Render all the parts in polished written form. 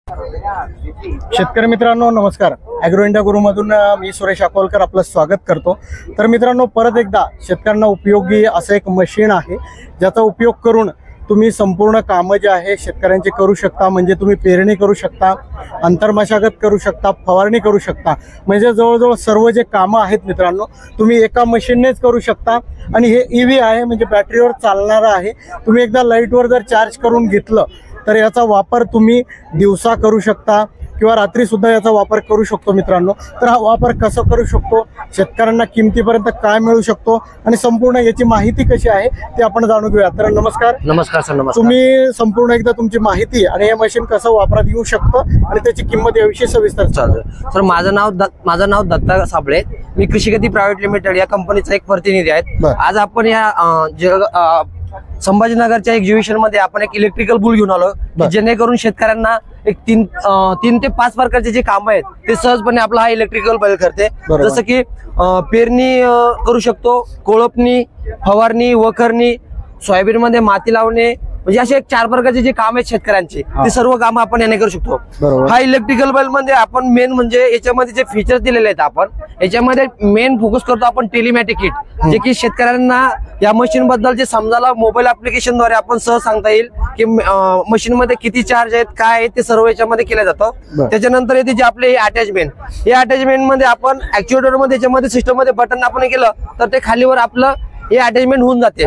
शेतकरी मित्रांनो नमस्कार। ॲग्रो इंडिया गुरुमधून मी सुरेश अकोलकर आपलं स्वागत करतो। तर मित्रांनो परत एकदा शेतकऱ्यांना उपयोगी असं एक मशीन आहे ज्याचा उपयोग करून तुम्ही संपूर्ण कामं जे आहे शेतकऱ्यांचे करू शकता। म्हणजे तुम्ही पेरणी करू शकता, अंतर्मशागत करू शकता, फवारणी करू शकता। म्हणजे जवळजवळ सर्व जे कामं आहेत मित्रांनो तुम्ही एका मशीननेच करू शकता। आणि हे ईव्ही आहे म्हणजे बॅटरीवर चालणारं आहे। तुम्ही एकदा लाईटवर जर चार्ज करून घेतलं तर याचा वापर तुम्ही दिवसा करू शकता किंवा रात्री सुद्धा याचा वापर करू शकतो मित्रांनो। तर हा वापर कसा करू शकतो, शेतकऱ्यांना किमतीपर्यंत काय मिळू शकतो आणि संपूर्ण याची माहिती कशी आहे ते आपण जाणून घेऊया। तर नमस्कार। नमस्कार सर। नमस्कार। तुम्ही संपूर्ण एकदा तुमची माहिती आणि हे मशीन कसं वापरात येऊ शकतं आणि त्याची किंमत याविषयी सविस्तर सांगा। सर माझं नाव दत्ता साबळे, मी कृषिगती प्रायव्हेट लिमिटेड या कंपनीचा एक प्रतिनिधी आहे। आज आपण या संभाजीनगरच्या एक्झिबिशन मध्ये आपण एक इलेक्ट्रिकल बुल घेऊन आलो जेणेकरून शेतकऱ्यांना एक तीन ते 5 प्रकारचे जे काम आहेत ते सहजपणे आपला हा इलेक्ट्रिकल बैल करते। जसं की पेरणी करू शकतो, कोळपणी, फवारणी, वखरणी, सोयाबीन मध्ये माती लावणे, म्हणजे असे 4 प्रकारचे जे काम आहेत शेतकऱ्यांचे ते सर्व काम आपण याने करू शकतो। हा इलेक्ट्रिकल बैल मध्ये आपण मेन म्हणजे याच्यामध्ये जे फीचर्स दिलेले आहेत आपण याच्यामध्ये मेन फोकस करतो आपण टेलिमॅटिक किट, जे की शेतकऱ्यांना या मशीन बद्दल जे समजायला मोबाईल ऍप्लिकेशन द्वारे आपण सहज सांगता येईल की मशीन मध्ये किती चार्ज आहेत, काय आहे ते सर्व याच्यामध्ये केलं जातं। त्याच्यानंतर येते जे आपले अटॅचमेंट, या अटॅचमेंट मध्ये आपण ऍक्च्युएटर मध्ये याच्यामध्ये सिस्टम मध्ये बटन आपण केलं तर ते खालीवर आपलं हे अटॅचमेंट होऊन जाते।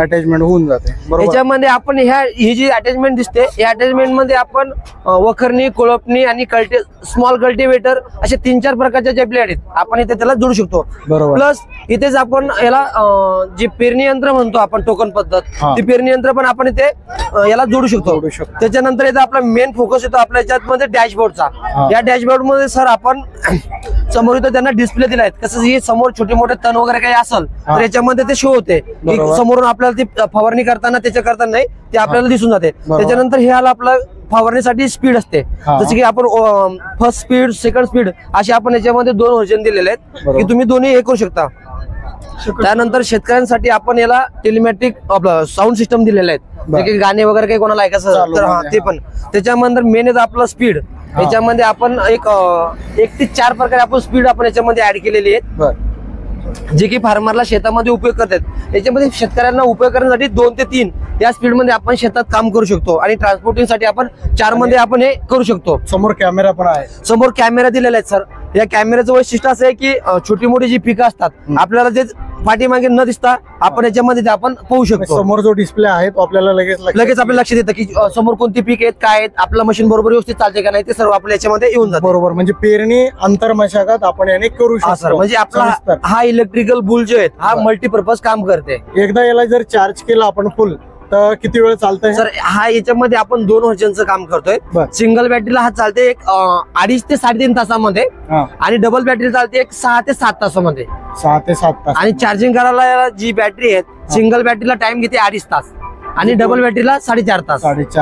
याच्यामध्ये आपण ही जी अटॅचमेंट दिसते या अटॅचमेंट मध्ये आपण वखरणी, कोळपणी आणि स्मॉल कल्टिवेटर असे 3-4 प्रकारचे जे ब्लेड आहेत आपण इथे त्याला जोडू शकतो। प्लस इथेच आपण याला जे पेरणी यंत्र म्हणतो आपण टोकन पद्धत, ती पेरणी यंत्र पण आपण इथे याला जोडू शकतो। त्याच्यानंतर इथे आपला मेन फोकस येतो आपल्या याच्यामध्ये डॅशबोर्डचा। या डॅशबोर्ड मध्ये सर आपण समोर इथं त्यांना डिस्प्ले दिलाय, कसं हे समोर छोटे मोठे तण वगैरे काही असेल तर याच्यामध्ये ते शो होते। समोरून आपल्याला ती फवारणी करताना त्याच्या करताना नाही ते आपल्याला दिसून जाते। त्याच्यानंतर हे आला आपला फवारणीसाठी स्पीड असते, जसं की आपण फर्स्ट स्पीड, सेकंड स्पीड असे आपण याच्यामध्ये 2 व्हर्जन दिलेले आहेत की तुम्ही दोन्ही हे करू शकता। त्यानंतर शेतकऱ्यांसाठी आपण याला टेलिमॅटिक आपलं साऊंड सिस्टम दिलेले आहेत, जे की गाणे वगैरे काही कोणाला ऐकायचं तर ते पण। त्याच्यानंतर मेन येतं आपलं स्पीड, याच्यामध्ये आपण एक 1 ते 4 प्रकारे आपण स्पीड आपण याच्यामध्ये ऍड केलेली आहेत जे की फार्मरला शेतामध्ये उपयोग करतात। याच्यामध्ये शेतकऱ्यांना उपयोग करण्यासाठी 2 ते 3 या स्पीड मध्ये आपण शेतात काम करू शकतो आणि ट्रान्सपोर्टिंग साठी आपण 4 मध्ये आपण हे करू शकतो। समोर कॅमेरा पण आहे, समोर कॅमेरा दिलेला आहे सर। या कॅमेऱ्याचं वैशिष्ट्य असं आहे की छोटी मोठी जी पिकं असतात आपल्याला ते पाठीमागे न दिसता आपण याच्यामध्ये आपण पाहू शकतो। समोर जो डिस्प्ले आहे तो आपल्याला लगेच आपल्याला लक्षात येतं की समोर कोणती पीक आहेत, काय आहेत, आपलं मशीन बरोबर व्यवस्थित चालते का नाही ते सर्व आपल्या याच्यामध्ये येऊन जातं। बरोबर, म्हणजे पेरणी अंतर्मशागत आपण याने करू शकतो। म्हणजे आपला हा इलेक्ट्रिकल बुल जो आहे हा मल्टीपर्पज काम करते। एकदा याला जर चार्ज केला आपण फुल तर किती वेळ चालतंय सर? हा याच्यामध्ये आपण 2 व्हर्जनचं काम करतोय। सिंगल बॅटरीला हा चालते एक 2.5 ते 3.5 तासामध्ये आणि डबल बॅटरी चालते एक 6 ते 7 तासामध्ये। 6 ते 7 तास। आणि चार्जिंग करायला जी बॅटरी आहे सिंगल बॅटरीला टाइम घेते 2.5 तास आणि डबल बॅटरीला 4.5 तास।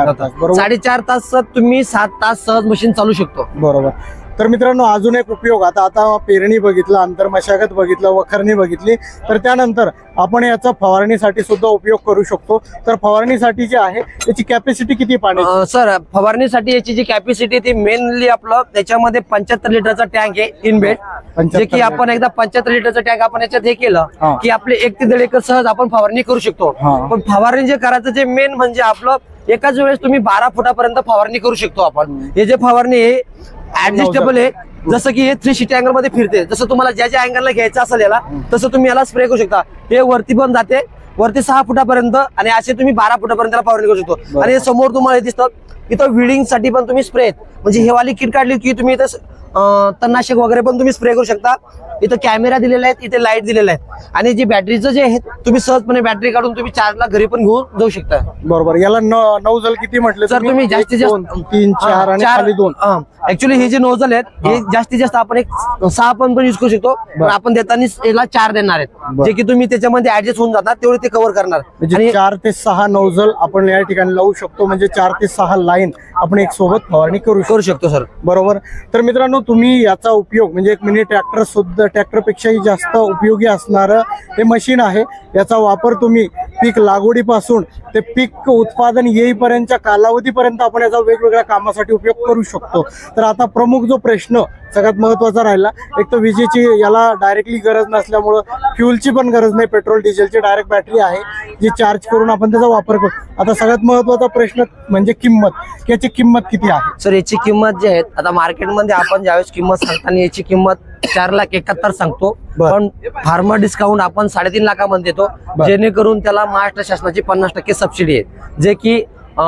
4.5 तासात तुम्ही 7 तास सहज मशीन चालू शकतो। बरोबर। तर मित्रांनो अजून एक उपयोग, आता पेरणी बघितलं, अंतर्मशागत बघितलं, वखरणी बघितली, तर त्यानंतर आपण याचा फवारणीसाठी सुद्धा उपयोग करू शकतो। तर फवारणीसाठी जे आहे याची कॅपॅसिटी किती पाण्याची? सर फवारणीसाठी याची जी कॅपॅसिटी ती मेनली आपलं त्याच्यामध्ये 75 लिटरचा टँक आहे इनबेट, जे की आपण एकदा 75 लिटरचा टँक आपण याच्यात हे केलं की आपले 1 ते 1.5 एकर सहज आपण फवारणी करू शकतो। पण फवारणी जे करायचं जे मेन म्हणजे आपलं एकाच वेळेस तुम्ही 12 फुटापर्यंत फवारणी करू शकतो आपण। हे जे फवारणी आहे ऍडजस्टेबल आहे, जसं की हे 360 अँगल मध्ये फिरते, जसं तुम्हाला ज्या अँगलला घ्यायचं असेल याला तसं तुम्ही याला स्प्रे करू शकता। हे वरती पण जाते, वरती 6 फुटापर्यंत आणि असे तुम्ही 12 फुटापर्यंत फवारणी करू शकतो। आणि समोर तुम्हाला दिसतं इथं विडिंग साठी पण तुम्ही स्प्रे, म्हणजे हे वाली किट काढली की तुम्ही इथं तणनाशक वगैरे पण तुम्ही स्प्रे करू शकता। इथं कॅमेरा दिलेला आहे, इथे लाईट दिलेला आहे आणि जे बॅटरीचं जे आहे तुम्ही सहजपणे बॅटरी काढून तुम्ही चार्जला घरी पण घेऊन जाऊ शकता। बरोबर। याला नोझल किती म्हटले सर तुम्ही? जास्तीत जास्त 3, 4 आणि खाली 2। ऍक्च्युअली हे जे नोझल आहेत हे जास्तीत जास्त आपण एक 6 पण युज करू शकतो, पण आपण देताना याला 4 देणार आहेत जे की तुम्ही त्याच्यामध्ये ऍडजस्ट होऊन जातात तेवढे ते कव्हर करणार। म्हणजे 4 ते 6 नोझल आपण या ठिकाणी लावू शकतो, म्हणजे 4 ते 6 लाईन आपण एक सोबत फवारणी करू शकतो सर। बरोबर। तर मित्रांनो तुम्ही याचा उपयोग म्हणजे एक मिनी ट्रॅक्टर सुद्धा ट्रॅक्टर पेक्षाही जास्त उपयोगी असणारं हे मशीन आहे। याचा वापर तुम्ही पीक लागवडीपासून ते पीक उत्पादन येईपर्यंतच्या कालावधीपर्यंत आपण याचा वेगवेगळ्या कामासाठी उपयोग करू शकतो. तर आता प्रमुख जो प्रश्न सगळ्यात महत्त्वाचा राहिला, एक तर विजेची याला डायरेक्टली गरज नसल्यामुळं फ्युलची पण गरज नाही, पेट्रोल डिझेलची डायरेक्ट बॅटरी आहे जी चार्ज करून आपण त्याचा वापर करू. आता सगळ्यात महत्त्वाचा प्रश्न म्हणजे किंमत, याची किंमत किती आहे? सर याची किंमत जी आहे आता मार्केटमध्ये आपण ज्यावेळेस किंमत सांगताना याची किंमत 4,71,000 सांगतो, पण फार्मर डिस्काउंट आपण 3.5 लाखामध्ये देतो, जेणेकरून त्याला महाराष्ट्र शासनाची 50% सबसिडी आहे. जे की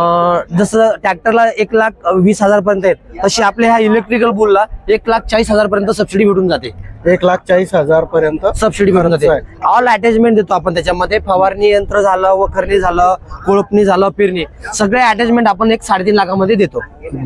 जसं ट्रॅक्टरला 1,20,000 पर्यंत आहेत, तशी आपल्या ह्या इलेक्ट्रिकल बुलला 1,40,000 पर्यंत सबसिडी भेटून जाते. 1,40,000 पर्यंत सबसिडी भेटून जाते. ऑल अटॅचमेंट देतो आपण त्याच्यामध्ये. फवारणी यंत्र झालं, वखरणी झालं, कोळपणी झालं, पेरणी, सगळे अटॅचमेंट आपण 3.5 लाखामध्ये देतो.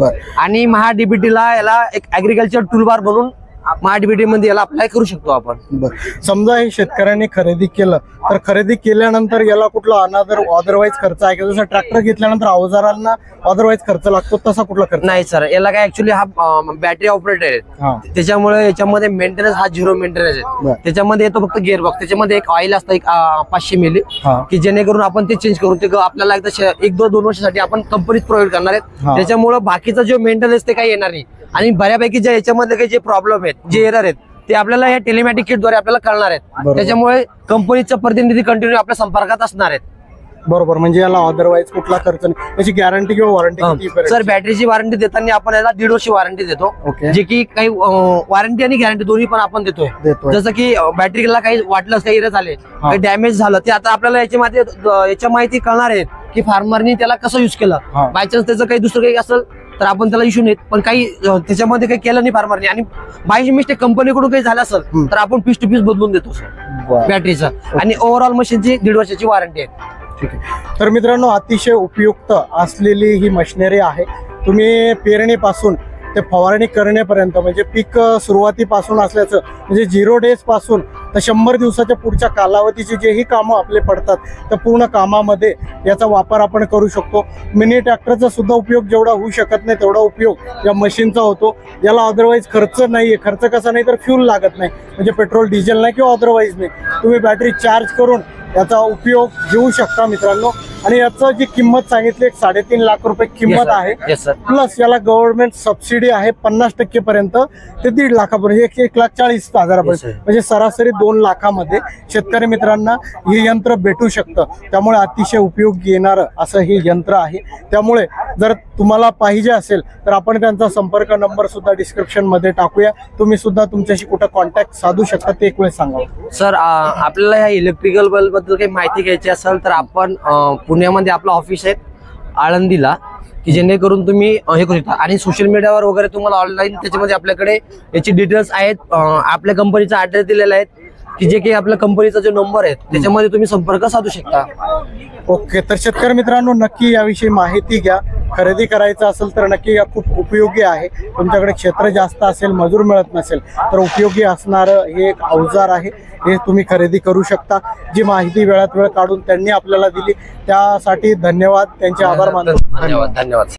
आणि महाडीबीटीला याला एक ऍग्रिकल्चर टूलबार म्हणून महाडीबीटी मध्ये याला अप्लाय करू शकतो आपण. समजा हे शेतकऱ्यांनी खरेदी केलं तर खरेदी केल्यानंतर याला कुठला अदरवाईज खर्च आहे का? जसं ट्रॅक्टर घेतल्यानंतर अवजारांना अदरवाईज खर्च लागतो, तसा कुठला खर्च नाही सर. याला काय ऍक्च्युली हा बॅटरी ऑपरेटर आहे, त्याच्यामुळे याच्यामध्ये मेंटेनन्स हा 0 मेंटेनन्स आहे. त्याच्यामध्ये येतो फक्त गिअरबॉक्स, त्याच्यामध्ये एक ऑइल असतं 500 मिली, की जेणेकरून आपण ते चेंज करून ते आपल्याला एकदा 1-2 वर्षासाठी आपण कंपनीत प्रोव्हाइड करणार आहेत. त्याच्यामुळे बाकीचा जो मेंटेनन्स ते काही येणार नाही. आणि बऱ्यापैकी ज्या याच्यामध्ये काही जे प्रॉब्लेम आहेत, जे एरर आहेत, ते आपल्याला या टेलिमॅटिक किटद्वारे आपल्याला कळणार आहेत. त्याच्यामुळे कंपनीचा प्रतिनिधी कंटिन्यू आपल्या संपर्कात असणार आहेत. बरोबर, म्हणजे याला अदरवाईज कुठला खर्च नाही. याची गॅरंटी किंवा वॉरंटी? सर बॅटरीची वॉरंटी देताना आपण याला 1.5 वर्ष वॉरंटी देतो, जे की काही वॉरंटी आणि गॅरंटी दोन्ही पण आपण देतोय. जसं की बॅटरीला काही वाटलं, काही एरर झाले, काही डॅमेज झालं, ते आता आपल्याला याच्या माहिती कळणार आहे की फार्मरनी त्याला कसं युज केलं. बायचान्स त्याचं काही दुसरं काही असेल तर आपण त्याला इश्यू नाही, पण काही त्याच्यामध्ये काही केलं नाही फार्मरने आणि बाय मिस्टेक कंपनीकडून काही झालं असेल तर आपण पीस टू पीस बदलून देतो सर बॅटरीचा. आणि ओव्हरऑल मशीनची 1.5 वर्षाची वॉरंटी आहे. ठीक आहे. तर मित्रांनो, अतिशय उपयुक्त असलेली ही मशिनरी आहे. तुम्ही पेरणीपासून ते फवारणी करण्यापर्यंत, म्हणजे पीक सुरुवातीपासून असल्याचं, म्हणजे 0 डेज पासून तर 100 दिवसाच्या पुढच्या कालावधीचे जेही कामं आपले पडतात त्या पूर्ण कामामध्ये याचा वापर आपण करू शकतो. मिनी ट्रॅक्टरचा सुद्धा उपयोग जेवढा होऊ शकत नाही तेवढा उपयोग या मशीनचा होतो. याला अदरवाईज खर्च नाहीये. खर्च कसा नाही तर फ्यूल लागत नाही, म्हणजे पेट्रोल डिझेल नाही किंवा अदरवाईज नाही. तुम्ही बॅटरी चार्ज करून याचा उपयोग घेऊ शकता मित्रांनो. आणि याचं जी किंमत सांगितली 3.5 लाख रुपये किंमत आहे, प्लस याला गव्हर्नमेंट सबसिडी आहे 50% पर्यंत ते 1.5 लाखापर्यंत, 1,40,000 म्हणजे सरासरी 2 लाखामध्ये शेतकरी मित्रांना हे यंत्र भेटू शकतं. त्यामुळे अतिशय उपयोगी येणारं असं हे यंत्र आहे. त्यामुळे जर तुम्हाला पाहिजे असेल तर आपण त्यांचा संपर्क नंबर सुद्धा डिस्क्रिप्शन मध्ये टाकूया. तुम्ही सुद्धा तुमच्याशी कुठं कॉन्टॅक्ट साधू शकता ते एक वेळ सांगा. सर आपल्याला ह्या इलेक्ट्रिकल बल्ब बद्दल काही माहिती घ्यायची असेल तर आपण पुण्यामध्ये आपलं ऑफिस आहे आळंदीला, की जेणेकरून तुम्ही हे करू शकता. आणि सोशल मीडियावर वगैरे तुम्हाला ऑनलाईन त्याच्यामध्ये आपल्याकडे याची डिटेल्स आहेत. आपल्या कंपनीचा ऍड्रेस दिलेला आहे, की जे काही आपल्या कंपनीचा जो नंबर आहे त्याच्यामध्ये तुम्ही संपर्क साधू शकता. ओके. तर शेतकरी मित्रांनो, नक्की याविषयी माहिती घ्या. खरेदी करायचं असेल तर नक्की खूप उपयोगी आहे. तुमच्याकडे क्षेत्र जास्त असेल, मजूर मिळत नसेल तर उपयोगी असणारं हे एक अवजार आहे. हे तुम्ही खरेदी करू शकता. जी माहिती वेळात वेळ काढून त्यांनी आपल्याला दिली त्यासाठी धन्यवाद, त्यांचे आभार मानतो. धन्यवाद.